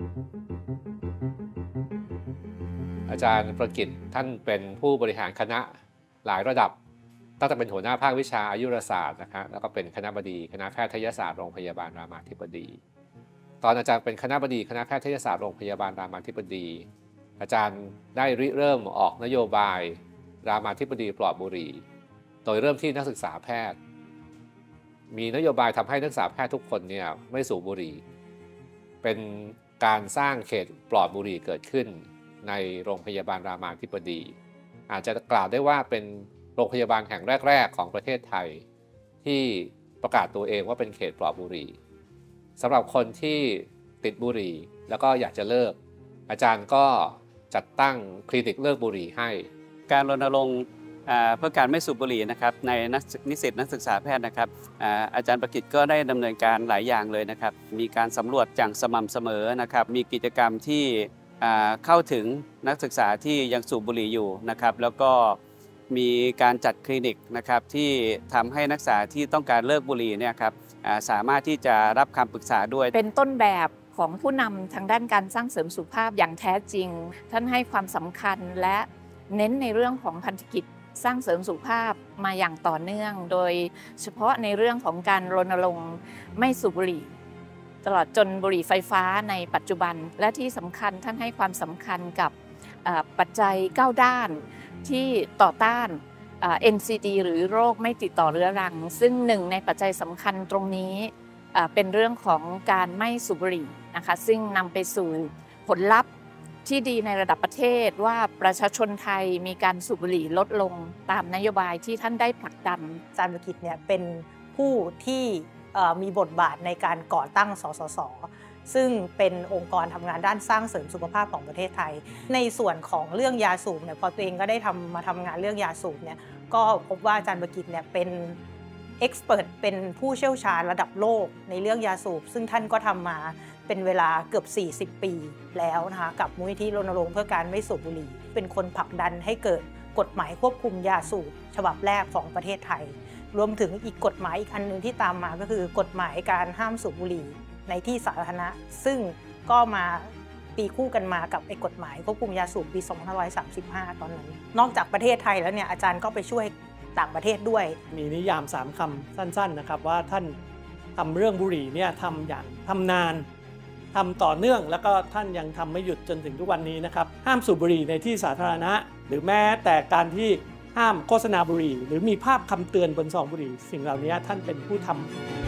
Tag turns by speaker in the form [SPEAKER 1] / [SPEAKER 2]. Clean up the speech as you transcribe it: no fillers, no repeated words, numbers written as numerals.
[SPEAKER 1] อาจารย์ประกิตท่านเป็นผู้บริหารคณะหลายระดับตั้งแต่เป็นหัวหน้าภาควิชาอายุรศาสตร์นะครับแล้วก็เป็นคณบดีคณะแพทยศาสตร์โรงพยาบาลรามาธิบดีตอนอาจารย์เป็นคณบดีคณะแพทยศาสตร์โรงพยาบาลรามาธิบดีอาจารย์ได้ริเริ่มออกนโยบายรามาธิบดีปลอดบุหรี่โดยเริ่มที่นักศึกษาแพทย์มีนโยบายทำให้นักศึกษาแพทย์ทุกคนเนี่ยไม่สูบบุหรี่เป็นการสร้างเขตปลอดบุหรี่เกิดขึ้นในโรงพยาบาลรามาธิบดีอาจจะกล่าวได้ว่าเป็นโรงพยาบาลแห่งแรกๆของประเทศไทยที่ประกาศตัวเองว่าเป็นเขตปลอดบุหรี่สำหรับคนที่ติดบุหรี่แล้วก็อยากจะเลิกอาจารย์ก็จัดตั้งคลินิกเลิกบุหรี่ให้
[SPEAKER 2] การรณรงค์เพื่อการไม่สูบบุหรี่นะครับในนิสิตนักศึกษาแพทย์นะครับอาจารย์ประกิตก็ได้ดำเนินการหลายอย่างเลยนะครับมีการสำรวจอย่างสม่ำเสมอนะครับมีกิจกรรมที่เข้าถึงนักศึกษาที่ยังสูบบุหรี่อยู่นะครับแล้วก็มีการจัดคลินิกนะครับที่ทำให้นักศึกษาที่ต้องการเลิกบุหรี่เนี่ยครับสามารถที่จะรับคำปรึกษาด้วย
[SPEAKER 3] เป็นต้นแบบของผู้นำทางด้านการสร้างเสริมสุขภาพอย่างแท้จริงท่านให้ความสำคัญและเน้นในเรื่องของพันธกิจสร้างเสริมสุขภาพมาอย่างต่อเนื่องโดยเฉพาะในเรื่องของการรณรงค์ไม่สูบบุหรี่ตลอดจนบุหรี่ไฟฟ้าในปัจจุบันและที่สำคัญท่านให้ความสำคัญกับปัจจัย9ด้านที่ต่อต้านNCD หรือโรคไม่ติดต่อเรื้อรังซึ่งหนึ่งในปัจจัยสำคัญตรงนี้เป็นเรื่องของการไม่สูบบุหรี่นะคะซึ่งนำไปสู่ผลลัพธ์ที่ดีในระดับประเทศว่าประชาชนไทยมีการสูบบุหรี่ลดลงตามนโยบายที่ท่านได้ผลักดัน
[SPEAKER 4] อาจารย์ประกิตเนี่ยเป็นผู้ที่มีบทบาทในการก่อตั้งสสส.ซึ่งเป็นองค์กรทำงานด้านสร้างเสริมสุขภาพของประเทศไทยในส่วนของเรื่องยาสูบเนี่ยพอตัวเองก็ได้มาทำงานเรื่องยาสูบเนี่ยก็พบว่าอาจารย์ประกิตเนี่ยเป็นเอ็กซ์เพิร์ทเป็นผู้เชี่ยวชาญระดับโลกในเรื่องยาสูบซึ่งท่านก็ทำมาเป็นเวลาเกือบ40 ปีแล้วนะคะกับมูลนิธิรณรงค์เพื่อการไม่สูบบุหรี่เป็นคนผลักดันให้เกิดกฎหมายควบคุมยาสูบฉบับแรกของประเทศไทยรวมถึงอีกกฎหมายอีกอันนึงที่ตามมาก็คือกฎหมายการห้ามสูบบุหรี่ในที่สาธารณะซึ่งก็มาตีคู่กันมากับกฎหมายควบคุมยาสูบปี2535ตอนนั้นนอกจากประเทศไทยแล้วเนี่ยอาจารย์ก็ไปช่วยต่างประเทศด้วย
[SPEAKER 5] มีนิยาม3 คำสั้นๆนะครับว่าท่านทำเรื่องบุหรี่เนี่ยทำนานทำต่อเนื่องแล้วก็ท่านยังทำไม่หยุดจนถึงทุกวันนี้นะครับห้ามสูบบุหรี่ในที่สาธารณะหรือแม้แต่การที่ห้ามโฆษณาบุหรี่หรือมีภาพคำเตือนบนซองบุหรี่สิ่งเหล่านี้ท่านเป็นผู้ทำ